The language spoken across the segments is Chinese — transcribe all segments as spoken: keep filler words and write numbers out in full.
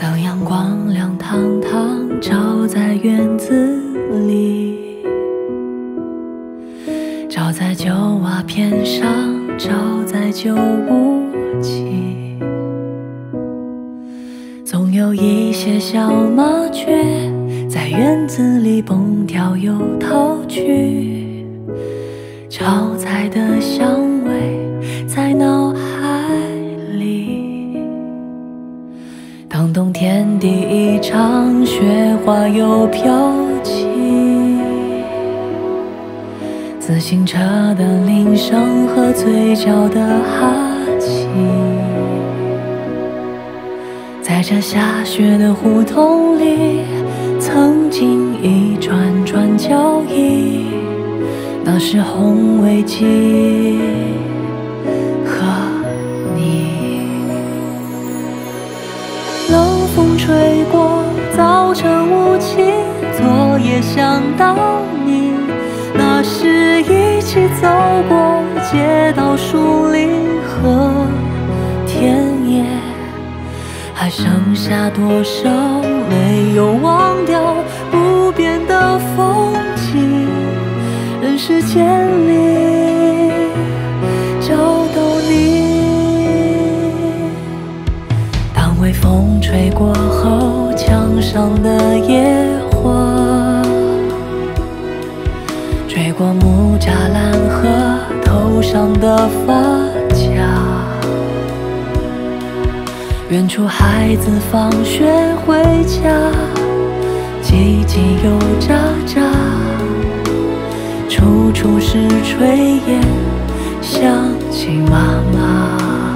当阳光亮堂堂照在院子里，照在旧瓦片上，照在旧屋脊，总有一些小麻雀在院子里蹦跳又逃去，炒菜的香味在脑海里。当冬天第一场雪花又飘起，自行车的铃声和嘴角的哈气，在这下雪的胡同里，曾经一串串脚印，那是红围巾和你。冷风吹过，早晨雾气，昨夜想到你，那时一起走过街道、树林和田野，还剩下多少没有忘掉不变的风景？人世间里找到你。当微风吹过后，墙上的野花吹过木栅栏和头上的发卡，远处孩子放学回家，叽叽又喳喳，处处是炊烟，想起妈妈。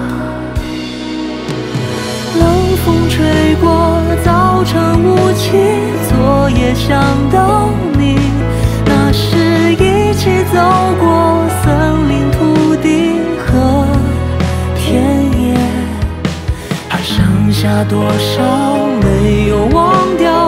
冷风吹过，早晨雾气，昨夜想到你，那时一起走过森林、土地和田野，还剩下多少没有忘掉